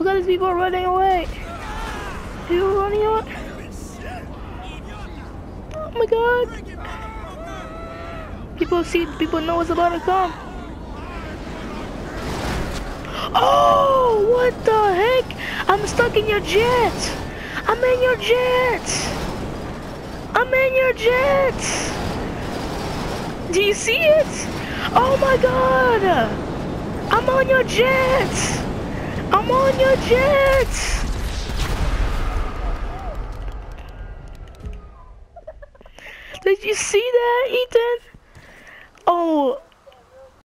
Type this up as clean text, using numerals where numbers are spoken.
Look at these people running away. People running away. Oh my god. People know what's about to come. Oh, what the heck? I'm stuck in your jet. I'm in your jet. I'm in your jet. Do you see it? Oh my god. I'm on your jet. I'm on your jet. Did you see that, Ethan? Oh.